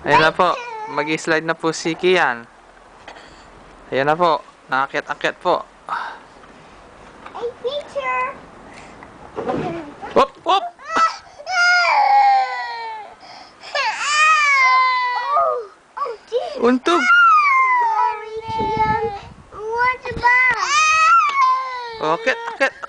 Ayan na po. Mag-slide na po si Kian. Ayan na po. Nakakit-akit po. Hey, teacher! Hop! Hop! Untog! Sorry, Kian. What about? Akit! Akit!